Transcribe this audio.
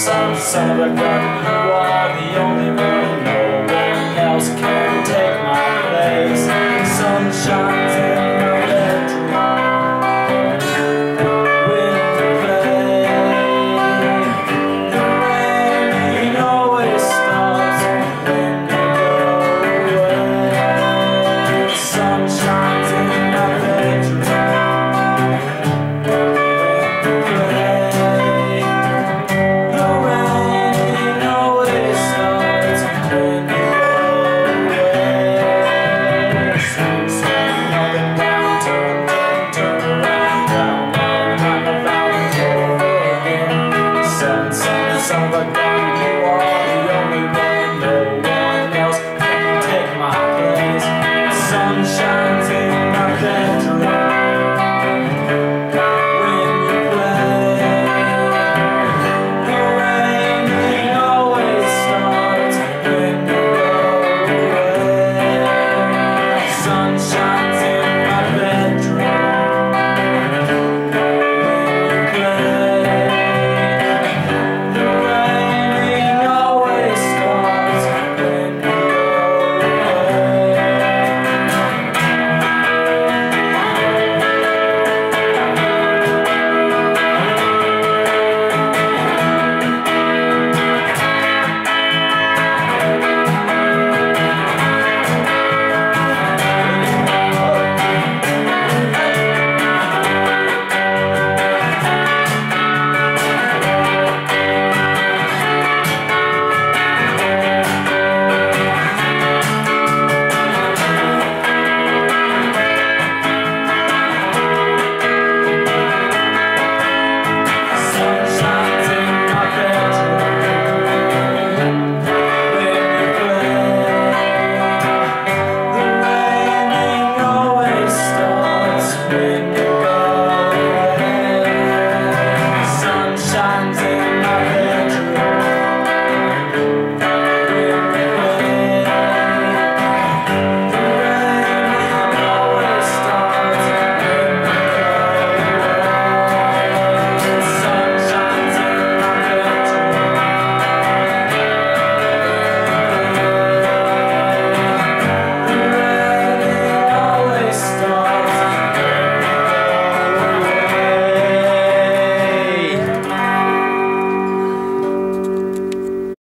son of a gun. You are the only one, no one else can take my place. Sun shines in my bedroom, wind play. The rain always stops when you go away. Sun shines in my bedroom, son of a gun.